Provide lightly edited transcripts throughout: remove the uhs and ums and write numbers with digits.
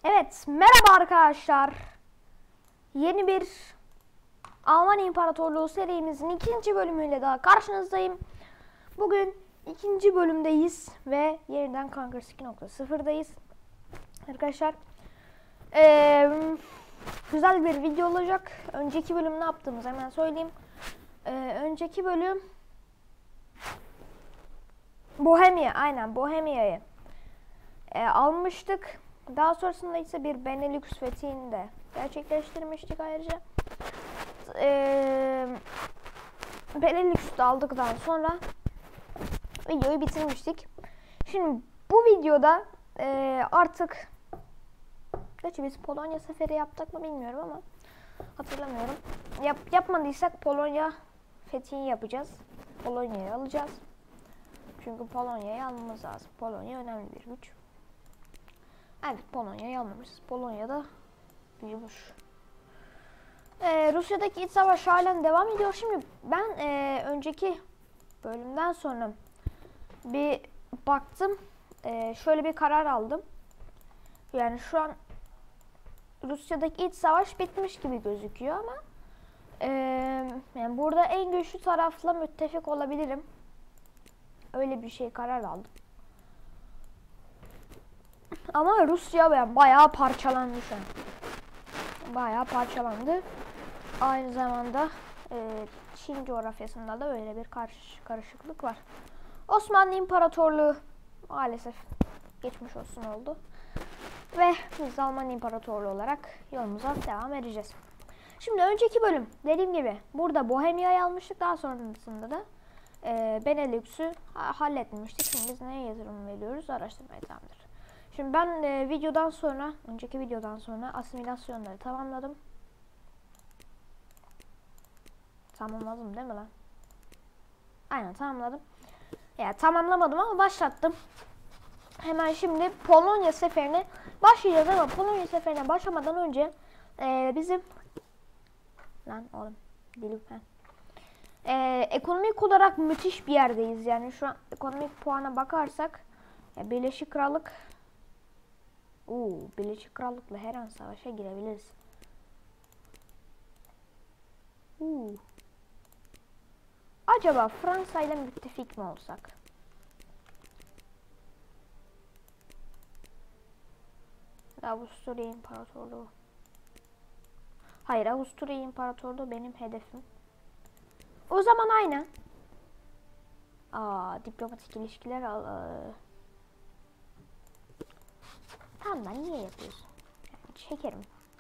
Evet, merhaba arkadaşlar. Yeni bir Alman İmparatorluğu serimizin ikinci bölümüyle daha karşınızdayım. Bugün ikinci bölümdeyiz ve yeniden Conquest 2.0'dayız. Arkadaşlar, güzel bir video olacak. Önceki bölüm ne yaptığımızı hemen söyleyeyim. Önceki bölüm Bohemia'yı almıştık. Daha sonrasında ise bir Benelux fethini de gerçekleştirmiştik ayrıca. Benelux'u da aldıktan sonra videoyu bitirmiştik. Şimdi bu videoda artık gerçi biz Polonya seferi yaptık mı bilmiyorum ama hatırlamıyorum. Yapmadıysak Polonya fethini yapacağız. Polonya'yı alacağız. Çünkü Polonya'yı almamız lazım. Polonya önemli bir güç. Evet, Polonya'yı almamışız. Polonya'da büyümüş. Rusya'daki iç savaş halen devam ediyor. Şimdi ben önceki bölümden sonra bir baktım. Şöyle bir karar aldım. Yani şu an Rusya'daki iç savaş bitmiş gibi gözüküyor ama yani burada en güçlü tarafla müttefik olabilirim. Öyle bir şey karar aldım. Ama Rusya bayağı parçalandı şu an. Bayağı parçalandı. Aynı zamanda Çin coğrafyasında da öyle bir karışıklık var. Osmanlı İmparatorluğu maalesef geçmiş olsun oldu. Ve biz Alman İmparatorluğu olarak yolumuza devam edeceğiz. Şimdi önceki bölüm dediğim gibi burada Bohemia'yı almıştık. Daha sonrasında da Benelux'u halletmiştik. Şimdi biz neye yatırım veriyoruz? Araştırmaya tamamdır. Şimdi ben önceki videodan sonra asimilasyonları tamamladım. Tamamladım değil mi lan? Aynen tamamladım. Ya tamamlamadım ama başlattım. Hemen şimdi Polonya seferine başlayacağız ama Polonya seferine başlamadan önce bizim ekonomik olarak müthiş bir yerdeyiz. Yani şu an ekonomik puana bakarsak Birleşik Krallık Birleşik Krallık'la her an savaşa girebiliriz. Acaba Fransa ile müttefik mi olsak? Avusturya İmparatorluğu. Hayır, Avusturya İmparatorluğu benim hedefim. O zaman aynen. Diplomatik ilişkiler tamam lan, niye yapıyorsun? Yani çekerim.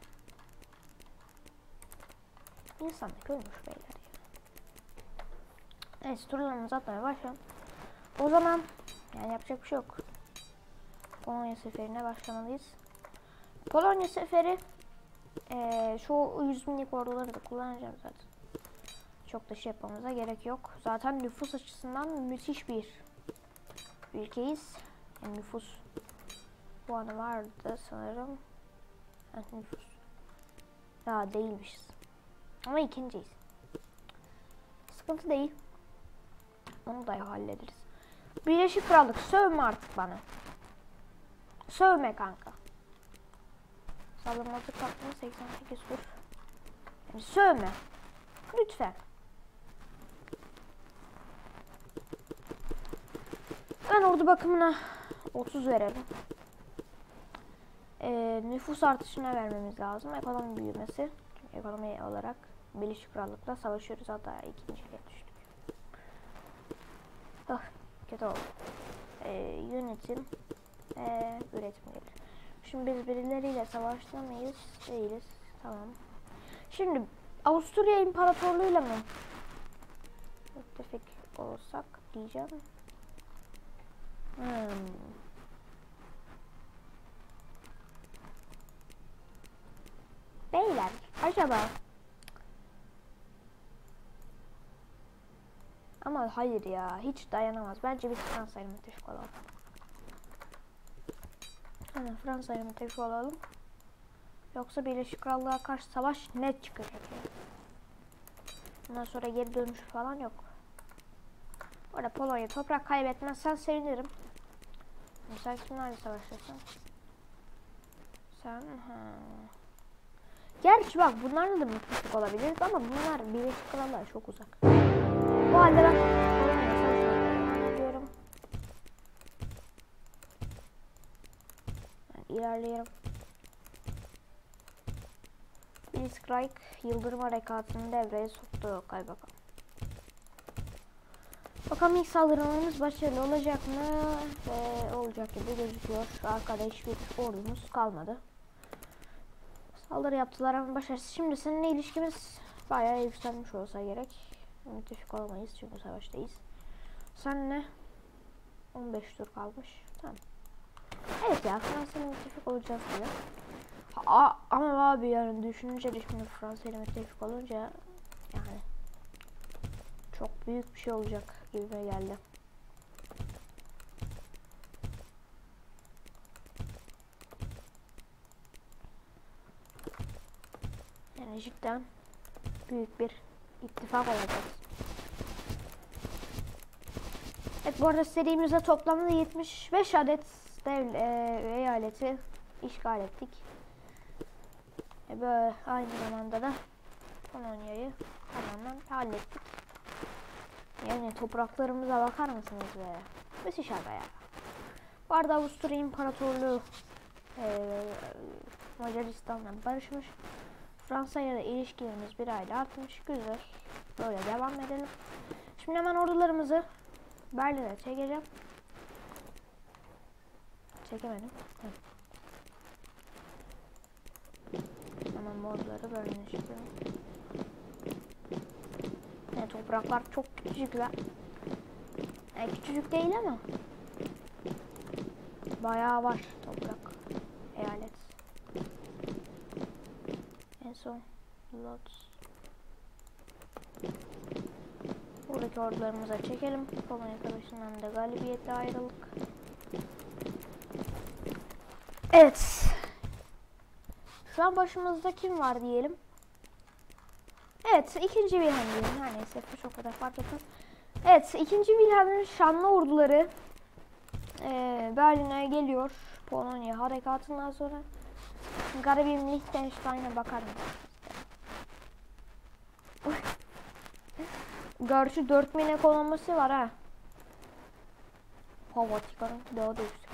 İnsanlık ölmüş beyler ya. Neyse, turlarımızı atmaya başlayalım. O zaman yani yapacak bir şey yok. Polonya seferine başlamalıyız. Polonya seferi şu 100 binlik orduları da kullanacağım zaten. Çok da şey yapmamıza gerek yok. Zaten nüfus açısından müthiş bir ülkeyiz. Yani nüfus puanı vardı sanırım. Nüfus. Daha değilmişiz. Ama ikinciyiz. Sıkıntı değil. Onu da hallederiz. Birleşik Krallık sövme artık bana. Sövme kanka. Saldırmazlık hakkını 88 tur. Yani sövme. Lütfen. Ben ordu bakımına 30 verelim. Nüfus artışına vermemiz lazım. Ekonomi büyümesi. Çünkü ekonomi olarak Birleşik Krallık'la savaşıyoruz. Hatta ikinciye düştük. Kötü oldu. Yönetim üretim gelir. Şimdi biz birileriyle savaşta mıyız? Değiliz. Tamam. Şimdi Avusturya İmparatorluğu'yla mı müttefik olsak diyeceğim. Beyler acaba ama hayır ya, hiç dayanamaz. Bence biz Fransa'yla müttefik olalım. Fransa'yla müttefik olalım. Yoksa Birleşik Krallığa karşı savaş net çıkacak yani. Ondan sonra geri dönüş falan yok. Orada Polonya toprak kaybetmezsen sevinirim. Mesela kimlerle savaşırsın? Sen gerçi bak bunlarla da müttefik olabiliriz ama bunlar Birleşik Krallığa çok uzak. Bu halde ben Polonya'ya savaşmaya gidiyorum. İlerleyelim. Blitzkrieg Yıldırım Harekatı'nı devreye soktu kaymakam. Bakalım ilk saldırılarımız başarılı olacak mı? Ve olacak gibi gözüküyor. Arkada hiçbir ordumuz kalmadı. Saldırı yaptılar ama başarısız. Şimdi seninle ilişkimiz bayağı yükselmiş olsa gerek. Müttefik olamayız çünkü savaştayız. Seninle 15 tur kalmış. Tamam. Evet ya Fransa'yla müttefik olacağız gibi. Ama abi yani düşününce Fransa'yla müttefik olunca yani çok büyük bir şey olacak gibi geldi. Yani cidden büyük bir ittifak olacak. Evet bu arada serimizde toplamda 75 adet eyaleti işgal ettik. Böyle aynı zamanda da Polonya'yı tamamen hallettik. Yani topraklarımıza bakar mısınız be? Müthiş aga ya. Bu arada Avusturya İmparatorluğu Macaristan'la barışmış. Fransa'ya da ilişkilerimiz bir ayda artmış. Güzel. Böyle devam edelim. Şimdi hemen ordularımızı Berlin'e çekeceğim. Çekemedim. Hemen orduları Berlin'e çekelim. Yani topraklar çok küçücük ve yani küçücük değil ama bayağı var toprak. Eyalet. En son Lodz. Buradaki ordularımıza çekelim. Polonya Savaşı'ndan da galibiyetle ayrıldık. Evet. Şu an başımızda kim var diyelim. Evet, 2. Wilhelm diyelim. Her neyse, çok kadar fark etmez. Evet, 2. Wilhelm'in şanlı orduları Berlin'e geliyor. Polonya harekatından sonra. Garibim Liechtenstein'e bakar mısınız? Gerçi 4000 ekonomisi var ha. Vatikan'ın daha da yüksek.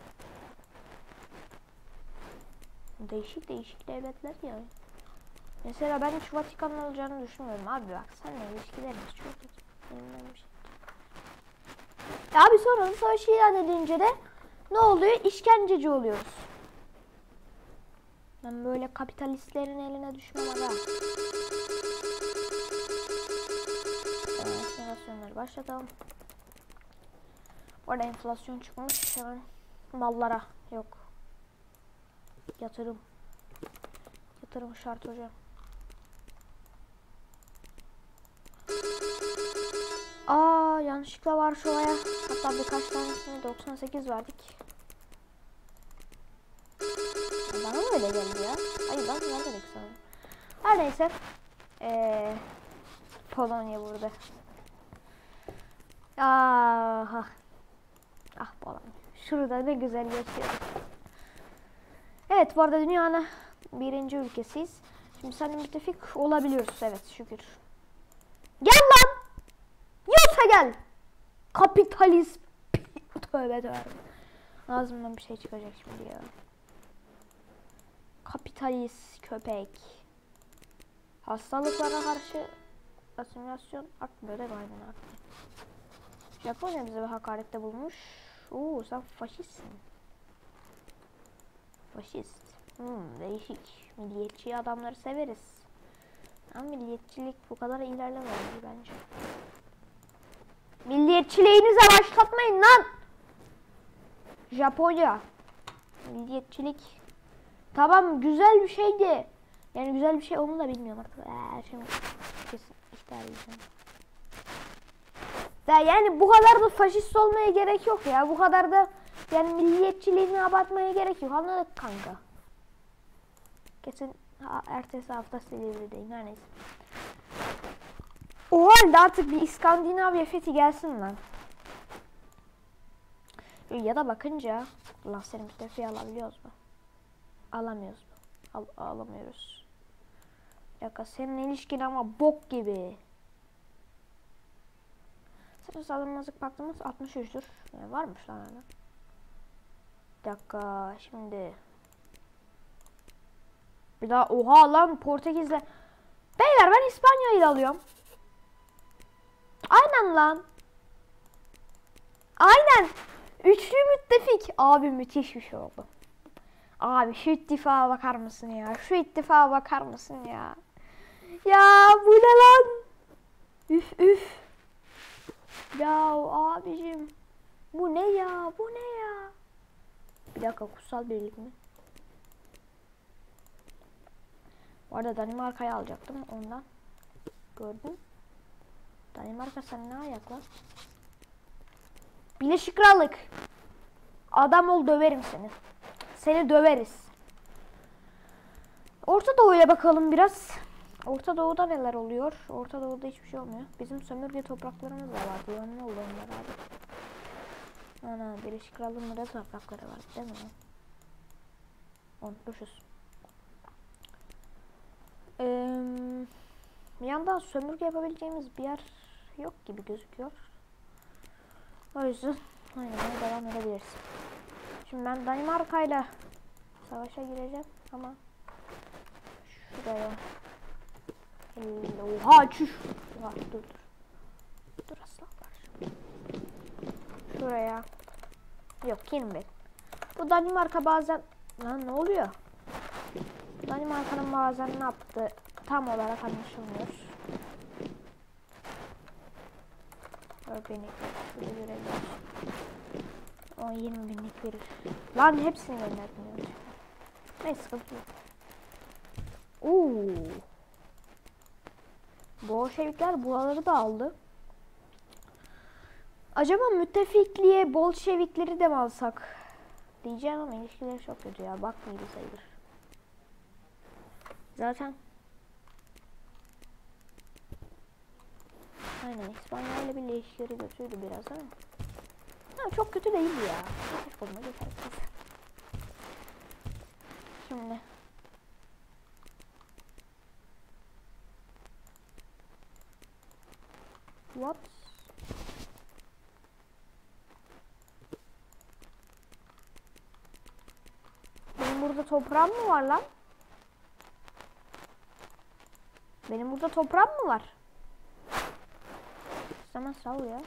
Değişik devletler yani. Mesela ben hiç Vatikan'ın olacağını düşünmüyorum. Abi bak seninle ilişkilerimiz çok kötü. Benimle bir şey. Abi sonra savaşı ilan edince de ne oluyor? İşkenceci oluyoruz. Ben böyle kapitalistlerin eline düşmem aga. Enflasyonları başlatalım. Orada enflasyon çıkmış. Hemen mallara yok. Yatırım. Yatırım şart hocam. Yanlışlıkla Varşova'ya hatta birkaç tanesini 98 verdik. Bana mı öyle geldi ya? Hayır ben vermedik sanırım. Her neyse. Polonya burada. Polonya. Şurada ne güzel yaşıyoruz. Evet bu arada dünyanın 1. ülkesiyiz. Şimdi seninle müttefik olabiliyoruz. Evet şükür. Gel lan! Yoksa gel! Kapitalist. Tövbe. Ağzımdan bir şey çıkacak şimdi ya. Kapitalist köpek. Hastalıklara karşı asimilasyon artmıyor da aynen artmıyor. Japonya bize bir hakarette bulmuş. Sen faşistsin. Faşist. Değişik. Milliyetçi adamları severiz. Ama milliyetçilik bu kadar ilerlemedi bence. Milliyetçiliğinize başlatmayın lan. Japonya. Milliyetçilik. Tamam güzel bir şeydi. Yani güzel bir şey onu da bilmiyorum artık. Şimdi kesin ihtar edeceğim. Yani bu kadar da faşist olmaya gerek yok ya. Bu kadar da yani milliyetçiliğini abartmaya gerek yok. Anladık kanka. Kesin ertesi hafta Silivri'deyim. Her neyse. O halde artık bir İskandinavya fethi gelsin lan. Ya da bakınca Laser'in müttefiği alabiliyoruz mu? Alamıyoruz. Alamıyoruz. Bir dakika, senin ilişkin ama bok gibi. Senin saldırmazlık paktımız 63'tür. Yani varmış lan hala. Bir dakika şimdi. Bir daha oha lan Portekiz'le. Beyler ben İspanya'yı da alıyorum. Aynen lan. Aynen. Üçlü müttefik. Abi müthiş bir şey oldu. Abi şu ittifağa bakar mısın ya? Şu ittifağa bakar mısın ya? Ya bu ne lan? Üf üf. Ya abicim. Bu ne ya? Bu ne ya? Bir dakika, kutsal birlik mi? Bu arada Danimarka'yı alacaktım ondan. Gördün. Danimarka sen ne ayak lan? Birleşik Krallık. Adam ol, döverim seni. Seni döveriz. Orta Doğu'ya bakalım biraz. Orta Doğu'da neler oluyor? Orta Doğu'da hiçbir şey olmuyor. Bizim sömürge topraklarımız da var. Bu ne oldu onlar abi? Ana, Birleşik Krallığı'nın da toprakları var değil mi? Unutmuşuz. Bir yandan sömürge yapabileceğimiz bir yer yok gibi gözüküyor. O yüzden aynen devam edebiliriz. Şimdi ben Danimarka'yla savaşa gireceğim ama şuraya. Oha çüş. Oha, dur. Dur aslanlar. Şuraya. Yok, yenilmedi. Bu Danimarka bazen lan ne oluyor? Danimarka'nın bazen ne yaptı tam olarak anlaşılmıyor. Beni şurada görebiliriz. O 20 binlik verir. Lan hepsini gönderdim. Neyse, sıkıntı yok. Bolşevikler buraları da aldı. Acaba müttefikliğe Bolşevikleri de mi alsak? Diyeceğim ama ilişkileri çok kötü ya. Bak gibi sayılır. Zaten aynen İspanya ile bir ilişkileri kötüydü biraz ama. Ha, çok kötü değildi ya. Şimdi what? Benim burada toprağım mı var lan? Benim burada toprağım mı var? Zaman sağ ya.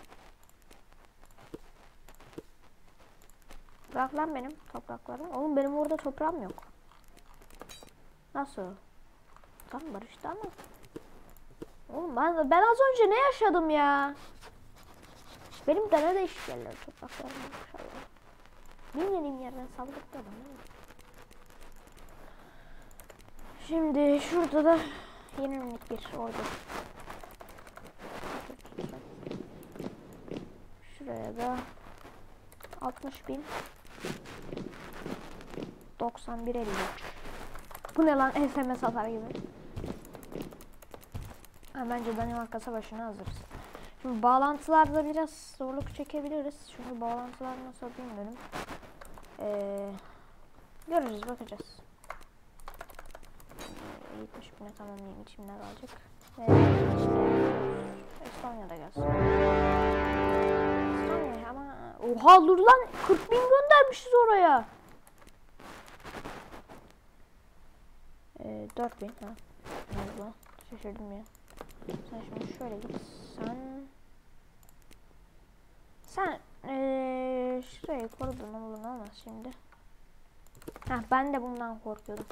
Bırak lan benim topraklarım. Oğlum benim orada toprağım yok. Nasıl? Tam barıştı ama. Oğlum ben az önce ne yaşadım ya? Benim de ne değişik yerler topraklarım inşallah. Bilmediğim yerden saldırıp da bana. Şimdi şurada da yeni minik bir ordu. Şuraya da 60.000 91.53. Bu ne lan, SMS atar gibi. Bence Danimarka Savaşı'na hazırız. Şimdi bağlantılarda biraz zorluk çekebiliriz. Çünkü bağlantılar nasıl bilmiyorum. Göreceğiz, bakacağız. 70.000'e tamamlayayım, içimde kalacak. Estonya'da gelsin. Estonya ama... Oha dur lan, 40.000 göndermişiz oraya. 4.000 ha. Nerede? Şaşırdım ya. Sen şimdi şöyle git. Sen şurayı korudun, olur olmaz şimdi. Ben de bundan korkuyordum.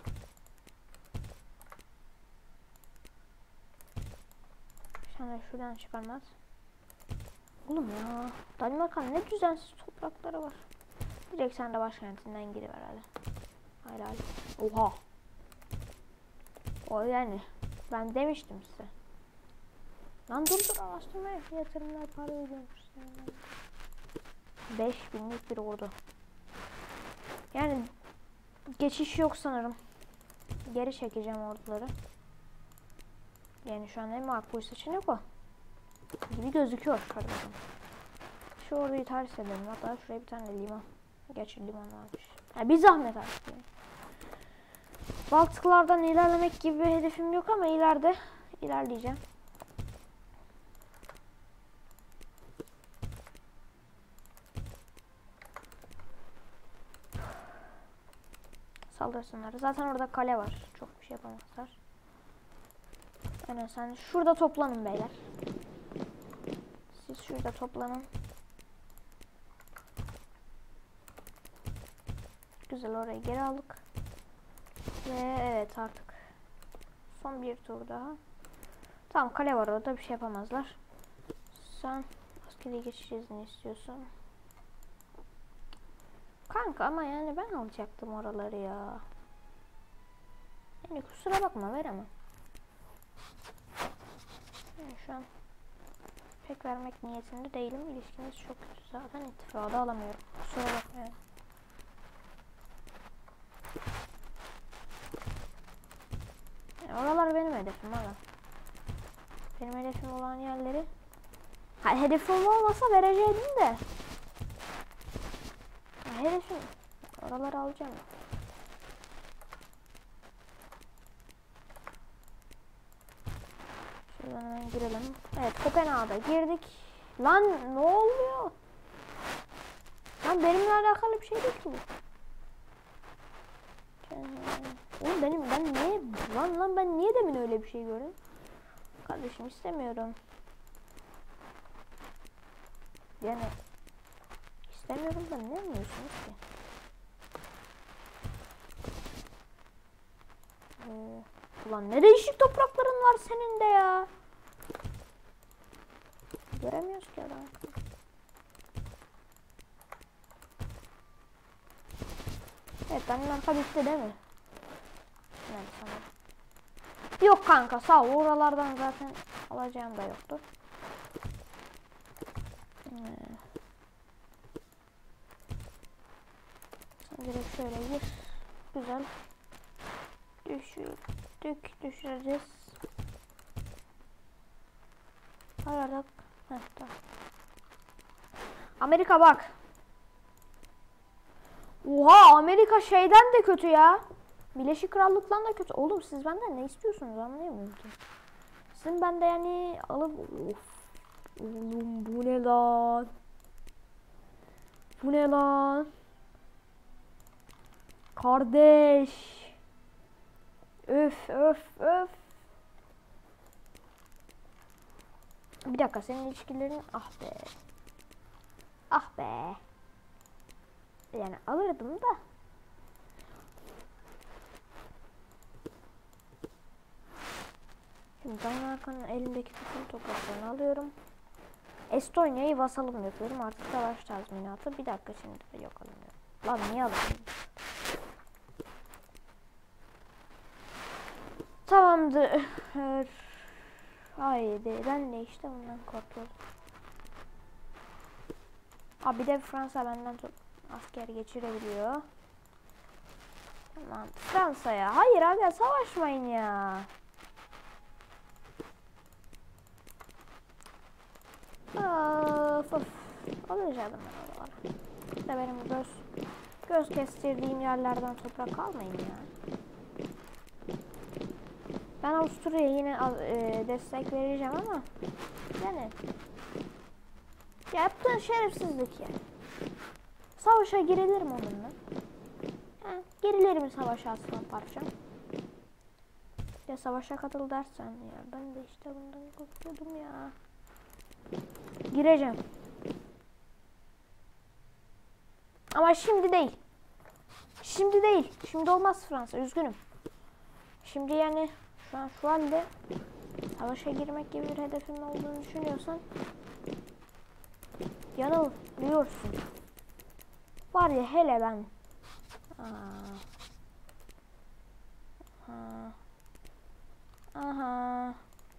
Sen de şuradan çıkarmaz. Oğlum ya, Danimarka'nın ne düzensiz toprakları var. Direkt sen de başkentinden giriver herhalde. Hayır. Oha. O yani. Ben demiştim size. Lan dur araştırmaya yatırımlar para ödüyormuş. 5.000'lik bir ordu. Yani geçiş yok sanırım. Geri çekeceğim orduları. Yani şu an en makbul seçenek o. Gibi gözüküyor. Hadi bakalım. Şu orduyu tarih edelim. Hatta şuraya bir tane liman. Gerçi liman varmış. Bir zahmet artık yani. Baltıklardan ilerlemek gibi bir hedefim yok ama ileride ilerleyeceğim. Saldırsınlar. Zaten orada kale var. Çok bir şey yapamazlar. Yani sen şurada toplanın beyler. Siz şurada toplanın. Güzel, orayı geri aldık. Ve evet, artık son bir tur daha. Tamam, kale var orada, bir şey yapamazlar. Sen askeri geçiş izni istiyorsun. Kanka ama yani ben alacaktım oraları ya. Yani kusura bakma, veremem. Yani şu an pek vermek niyetinde değilim. İlişkimiz çok kötü zaten, ittifakı alamıyorum. Kusura bakmayın. Yani oralar benim hedefim aga. Benim hedefim olan yerleri. Ha, hedefim olmasa verecektim de. Ya, hedefim. Oraları alacağım. Şuradan hemen girelim. Evet, Kopenhag'a girdik. Lan ne oluyor? Lan benimle alakalı bir şey değil ki bu. Oğlum ben niye ben niye demin öyle bir şey gördüm? Kardeşim istemiyorum. Yani istemiyorum da ne anlıyorsunuz ki? Ulan ne değişik toprakların var senin de ya. Göremiyoruz ki adam. Evet, Danimarka bitti değil mi? Evet, sanırım. Yok kanka, sağ ol. Oralardan zaten alacağım da yoktu. Sen direkt şöyle gir. Güzel. Düşüreceğiz. Ararak. Heh, tamam. Amerika bak. Oha, Amerika şeyden de kötü ya. Birleşik Krallık'tan da kötü. Oğlum siz benden ne istiyorsunuz, anlayamıyorum ki. Sizin bende yani alıp oğlum bu ne lan? Bu ne lan? Kardeş. Öf. Bir dakika, senin ilişkilerin ah be. Yani alırdım da. Şimdi Danimarka'nın elindeki bütün topraklarını alıyorum. Estonya'yı vasalım yapıyorum. Artık savaş tazminatı. Bir dakika, şimdi yok alamıyorum. Lan niye alayım? Tamamdır. Haydi, ben de işte bundan korkuyorum. Abi bir de Fransa benden asker geçirebiliyor. Tamam, Fransa'ya. Hayır aga, savaşmayın ya. Of. Alacağım ben oraları. İşte benim göz kestirdiğim yerlerden toprak almayın ya. Ben Avusturya'ya yine destek vereceğim ama yani yaptığın şerefsizlik yani. Savaşa girilir mi onunla? Girilir mi savaşa aslan parçam? Ya savaşa katıl dersen ya. Ben de işte bundan korkuyordum ya. Gireceğim. Ama şimdi değil. Şimdi değil. Şimdi olmaz Fransa. Üzgünüm. Şimdi yani şu halde savaşa girmek gibi bir hedefin olduğunu düşünüyorsan yanılıyorsun. Var ya hele ben. Aha.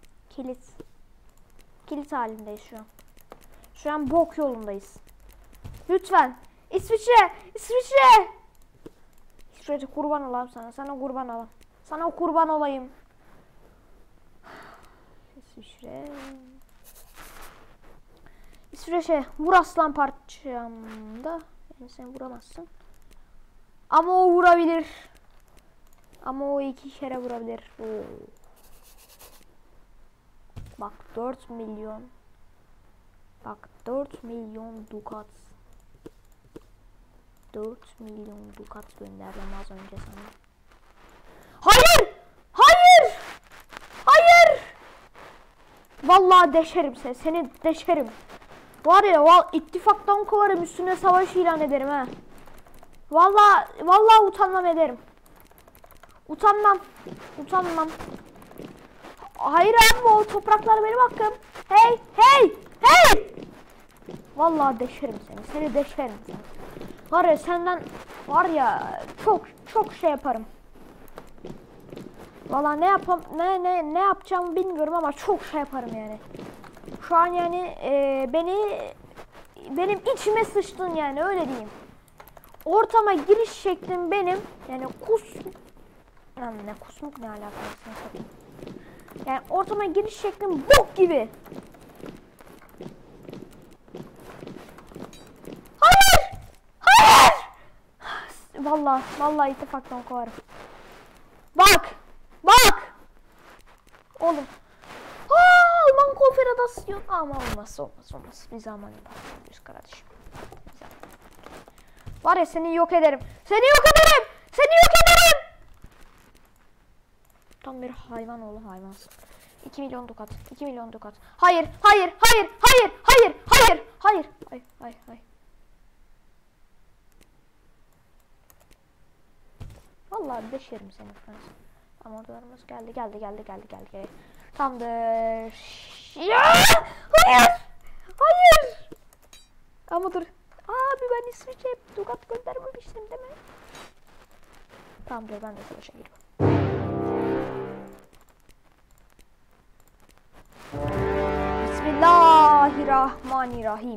Kilit halindeyiz şu an. Şu an bok yolundayız. Lütfen. İsviçre. Kurban olayım sana. Sana kurban olayım. Sana kurban olayım. İsviçre. Vur aslan parçamda. Yani sen vuramazsın. Ama o vurabilir. Ama o 2 kere vurabilir. Oo. Bak 4 milyon. Bak 4 milyon dukat. 4 milyon dukat gönderdim az önce sana. Hayır! Hayır! Hayır! Vallahi deşerim seni. Seni deşerim. Var ya ittifaktan kovarım, üstüne savaş ilan ederim ha. Vallahi utanmam ederim. Utanmam. Utanmam. Hayır abi, o topraklar benim hakkım. Hey! Hey! Hey! Vallahi deşerim seni. Seni deşerim seni. Var ya senden var ya çok şey yaparım. Vallahi ne yapacağımı bilmiyorum ama çok şey yaparım yani. Şu an yani benim içime sıçtın yani, öyle diyeyim. Ortama giriş şeklim benim yani kusmuk ne alakası satayım. Yani ortama giriş şeklim bok gibi. Hayır! Hayır! Vallahi ittifaktan kovarım. Bak! Oğlum. Alman konfederasyonu ama olmaz. Bir zaman yaparız kardeşim. Var ya seni yok ederim. Seni yok ederim. Tam bir hayvan oğlu hayvansın. 2 milyon dukat. 2 milyon dukat. Hayır. Vallahi deşerim seni Fransa. Tam ordularımız geldi. Tamamdır. Ya! Hayır. Ama dur. Abi ben İsviçre'ye dukat göndermemiştim değil mi? Tamamdır, ben de savaşa giriyorum. Bismillahirrahmanirrahim.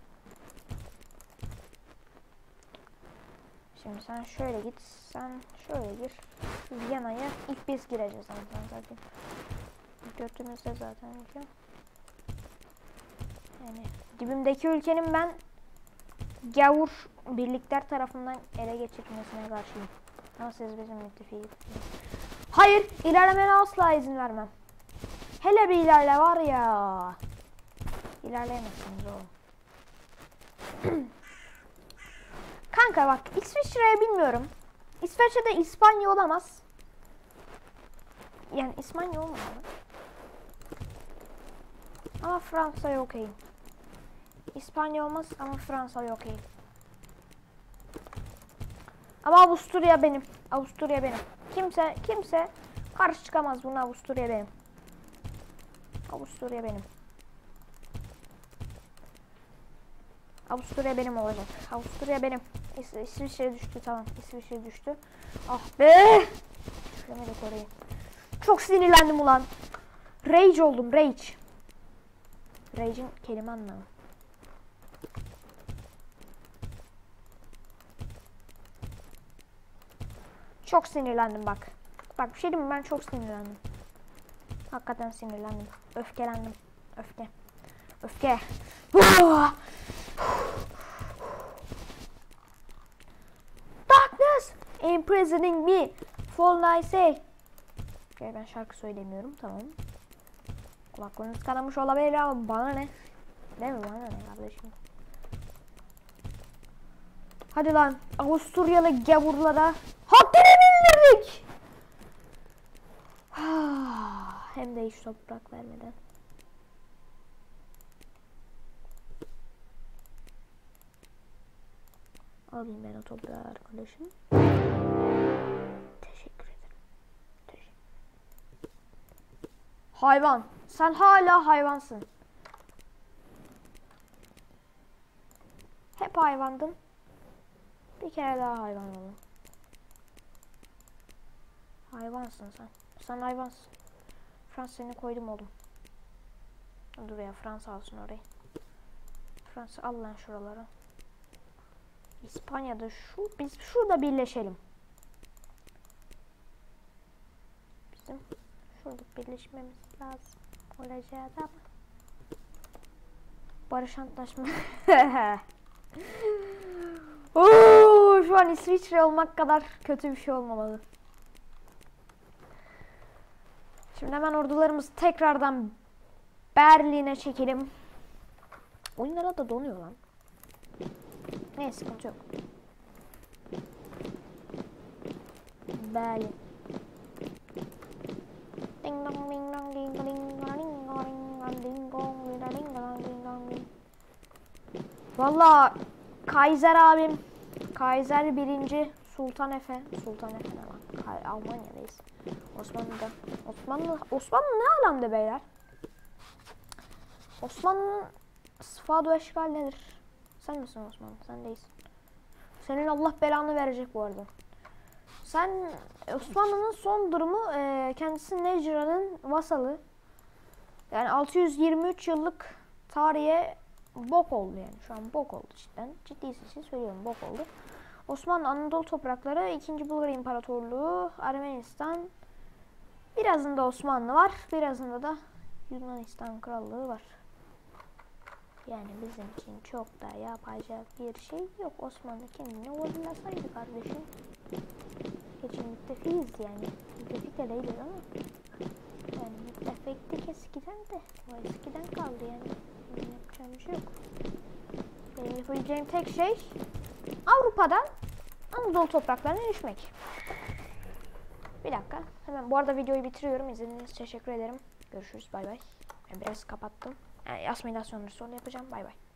Şimdi sen şöyle git, sen şöyle gir. Viyana'ya ilk biz gireceğiz zaten. Götümüzde zaten ülke. Yani dibimdeki ülkenin ben gavur birlikler tarafından ele geçirilmesine karşıyım. Ama siz bizim müttefiğiz. Hayır, ilerlemene asla izin vermem. Hele bir ilerle var ya. İlerleyemezsiniz oğlum. Kanka bak, İsviçre'ye bilmiyorum. İsveç'te İspanya olamaz. Yani İspanya olmamalı. Ama Fransa'ya okeyim. İspanya olmaz ama Fransa'ya okeyim. Ama Avusturya benim. Kimse karşı çıkamaz buna. Avusturya benim. Avusturya benim olacak. Avusturya benim. İsviçre düştü, tamam. İsviçre düştü. Ah be! Düşemedik orayı. Çok sinirlendim ulan. Rage oldum, rage. Rage'in kelime anlamı. Çok sinirlendim bak. Bak bir şey diyeyim mi? Ben çok sinirlendim. Hakikaten sinirlendim. Öfkelendim. Öfke. Darkness imprisoning me. Fall nice. Okay, ben şarkı söylemiyorum, tamam. Kulaklarınız kanamış olabilir ama bana ne? Değil mi? Bana ne kardeşim? Hadi lan, Avusturyalı gavurlara haddini bildirdik. Hem de hiç toprak vermeden. Alayım ben o toprağı arkadaşım. Teşekkür ederim. Hayvan. Sen hala hayvansın. Hep hayvandın. Bir kere daha hayvan olun. Hayvansın sen. Sen hayvansın. Fransa seni koydum oğlum. Dur ya, Fransa alsın orayı. Fransa al lan şuraları. İspanya'da biz şurada birleşelim. Bizim şurada birleşmemiz lazım. Olacağı da barış antlaşması. Şu an İsviçre olmak kadar kötü bir şey olmamalı. Şimdi hemen ordularımızı tekrardan Berlin'e çekelim. Oyunlara da donuyor lan. Neyse sıkıntı yok. Berlin. Ding dong ding dong ding dong ding dong ding dong ding dong. Valla Kaiser abim, Kaiser 1. Sultan Efe ne lan? Almanya'dayız. Osmanlı ne alemde beyler? Osmanlı'nın sıfat ve eşkal nedir? Sen misin Osmanlı? Sen değilsin. Senin Allah belanı verecek bu arada. Sen Osmanlı'nın son durumu kendisi Necra'nın vasalı. Yani 623 yıllık tarihe bok oldu yani. Şu an bok oldu cidden. Ciddi için söylüyorum, bok oldu. Osmanlı Anadolu toprakları, 2. Bulgar İmparatorluğu, Ermenistan, birazında Osmanlı var, birazında da Yunanistan Krallığı var. Yani bizim için çok da yapacak bir şey yok. Osmanlı kendini ordulasaydı kardeşim. Geçen müttefiyiz yani. Müttefik de değiliz ama. Yani müttefektik eskiden de. O eskiden kaldı yani. Benim yapacağım bir şey yok. Benim yapabileceğim tek şey Avrupa'dan Anadolu topraklarına erişmek. Bir dakika. Hemen bu arada videoyu bitiriyorum. İzlediğiniz için teşekkür ederim. Görüşürüz. Bay bay. Biraz kapattım. Yani asimilasyonları sonra yapacağım. Bay bay.